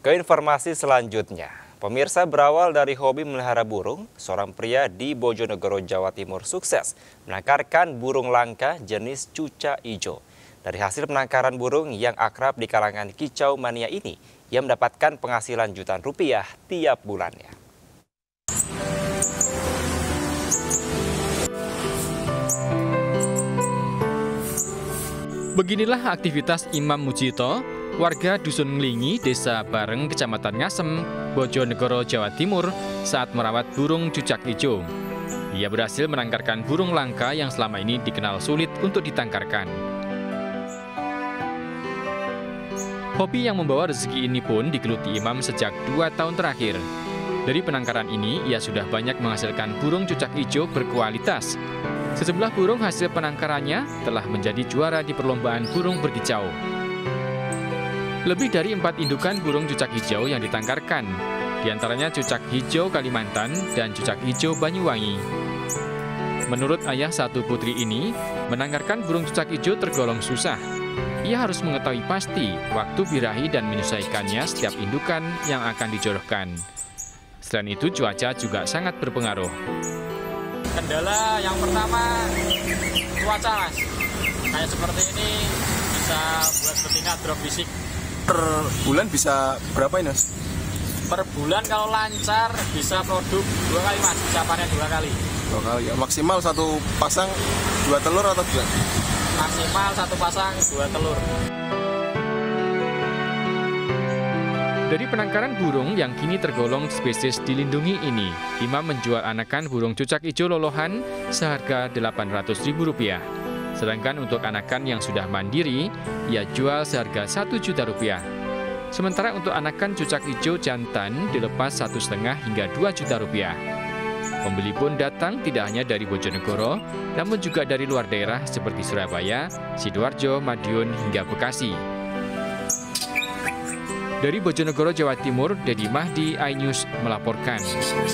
Ke informasi selanjutnya, pemirsa, berawal dari hobi melihara burung, seorang pria di Bojonegoro, Jawa Timur sukses menangkarkan burung langka jenis cuca ijo. Dari hasil penangkaran burung yang akrab di kalangan kicau mania ini, ia mendapatkan penghasilan jutaan rupiah tiap bulannya. Beginilah aktivitas Imam Mujito, warga Dusun Nglingi, Desa Bareng, Kecamatan Ngasem, Bojonegoro, Jawa Timur, saat merawat burung cucak hijau. Ia berhasil menangkarkan burung langka yang selama ini dikenal sulit untuk ditangkarkan. Hobi yang membawa rezeki ini pun digeluti Imam sejak 2 tahun terakhir. Dari penangkaran ini, ia sudah banyak menghasilkan burung cucak hijau berkualitas. Sejumlah burung hasil penangkarannya telah menjadi juara di perlombaan burung berkicau. Lebih dari 4 indukan burung cucak hijau yang ditangkarkan, diantaranya cucak hijau Kalimantan dan cucak hijau Banyuwangi. Menurut ayah satu putri ini, menangkarkan burung cucak hijau tergolong susah. Ia harus mengetahui pasti waktu birahi dan menyesuaikannya setiap indukan yang akan dijodohkan. Selain itu, cuaca juga sangat berpengaruh. Kendala yang pertama, cuaca mas. Kayak seperti ini bisa buat betina drop fisik. Per bulan bisa berapa ini mas? Per bulan kalau lancar bisa produk 2 kali mas, bisa panen 2 kali. 2 kali ya. Maksimal satu pasang 2 telur atau 2? Maksimal 1 pasang 2 telur. Dari penangkaran burung yang kini tergolong spesies dilindungi ini, Imam menjual anakan burung cucak hijau lolohan seharga Rp800.000. Sedangkan untuk anakan yang sudah mandiri, ia jual seharga Rp1.000.000. Sementara untuk anakan cucak hijau jantan dilepas Rp1,5 hingga Rp2.000.000. Pembeli pun datang tidak hanya dari Bojonegoro, namun juga dari luar daerah seperti Surabaya, Sidoarjo, Madiun, hingga Bekasi. Dari Bojonegoro, Jawa Timur, Dedi Mahdi, iNews melaporkan.